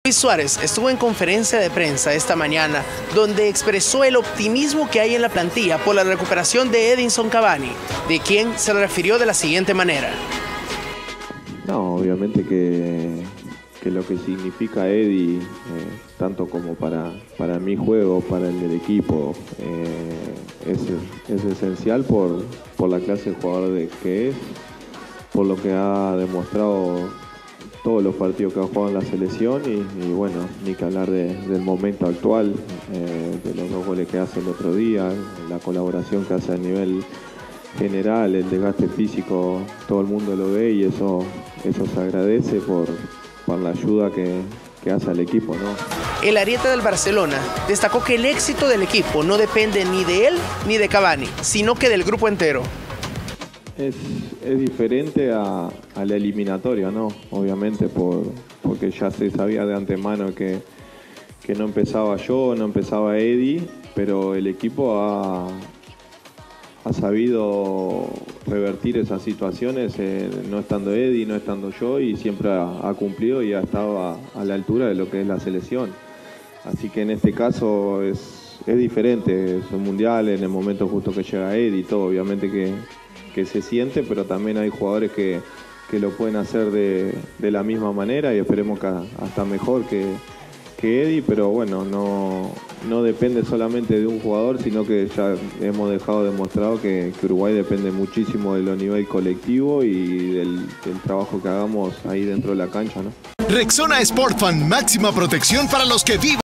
Luis Suárez estuvo en conferencia de prensa esta mañana, donde expresó el optimismo que hay en la plantilla por la recuperación de Edinson Cavani, de quien se le refirió de la siguiente manera. No, obviamente que lo que significa Eddie, tanto como para mi juego, para el del equipo, es esencial por la clase de jugador que es, por lo que ha demostrado todos los partidos que ha jugado en la selección y bueno, ni que hablar del momento actual, de los 2 goles que hace el otro día, la colaboración que hace a nivel general, el desgaste físico, todo el mundo lo ve y eso se agradece por la ayuda que hace al equipo, ¿no? El ariete del Barcelona destacó que el éxito del equipo no depende ni de él ni de Cavani, sino que del grupo entero. Es diferente a la eliminatoria, ¿no? Obviamente porque ya se sabía de antemano que no empezaba yo, no empezaba Eddie, pero el equipo ha sabido revertir esas situaciones, no estando Eddie, no estando yo, y siempre ha cumplido y ha estado a la altura de lo que es la selección. Así que en este caso es diferente, es un mundial, en el momento justo que llega Eddie y todo, obviamente que se siente, pero también hay jugadores que lo pueden hacer de la misma manera y esperemos que hasta mejor que Eddie, pero bueno, no depende solamente de un jugador, sino que ya hemos dejado demostrado que Uruguay depende muchísimo de lo nivel colectivo y del trabajo que hagamos ahí dentro de la cancha, ¿no? Rexona Sport Fan, máxima protección para los que viven.